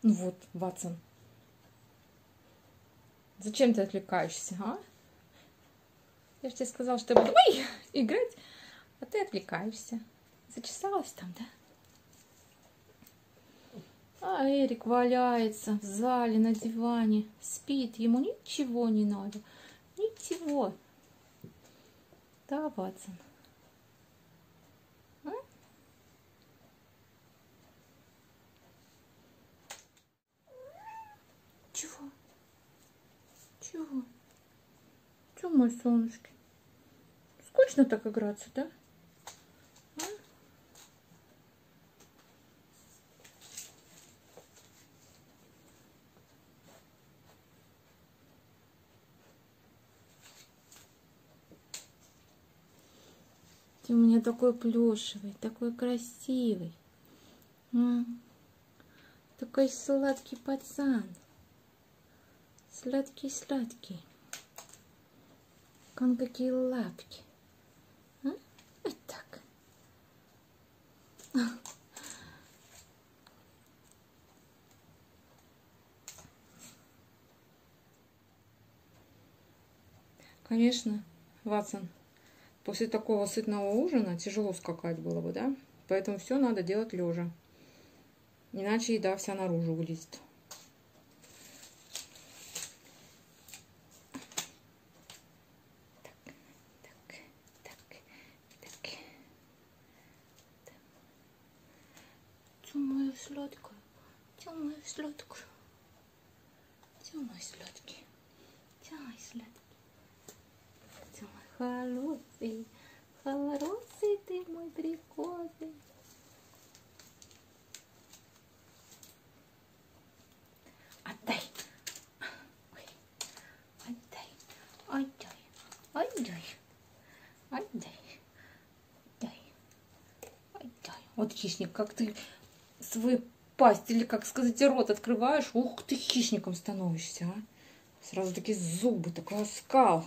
Вот, Ватсон. Зачем ты отвлекаешься, а? Я же тебе сказала, что я буду играть, а ты отвлекаешься. Зачесалась там, да? А Эрик валяется в зале на диване, спит, ему ничего не надо, ничего. Да, Ватсон? А? Чего? Чего? Чего, мой солнышки? Скучно так играться, да? А? Ты у меня такой плюшевый, такой красивый. Такой сладкий пацан. Сладкий-сладкий. Вон какие лапки. А? Вот так. Конечно, Ватсон, после такого сытного ужина тяжело скакать было бы, да? Поэтому все надо делать лежа. Иначе еда вся наружу вылезет. Мою сладкую, мою сладкую, мой сладкий, мой сладкий, мой хороший, хороший ты мой прикольный. Отдай, ой, отдай, отдай, отдай, отдай, отдай, отдай. Вот хищник, как ты свою пасть, или, как сказать, рот открываешь, ух, ты хищником становишься, а? Сразу такие зубы, такой оскал.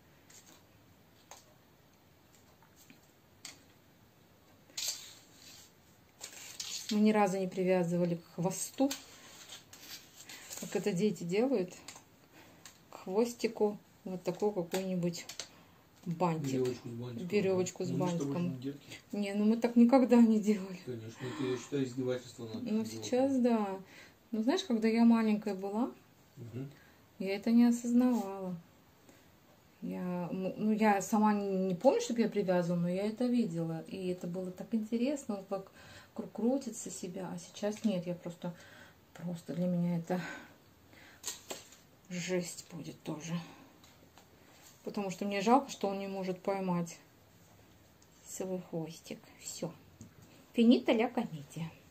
Мы ни разу не привязывали к хвосту, как это дети делают, к хвостику вот такой какой-нибудь бантик. Веревочку с бантиком. Не, ну мы так никогда не делали. Конечно, это, я считаю, издевательство. Ну сейчас да. Ну знаешь, когда я маленькая была, я это не осознавала. Я сама не помню, чтобы я привязывала, но я это видела. И это было так интересно, как крутится себя. А сейчас нет, я просто для меня это жесть будет тоже. Потому что мне жалко, что он не может поймать свой хвостик. Все. Финита ля комедия.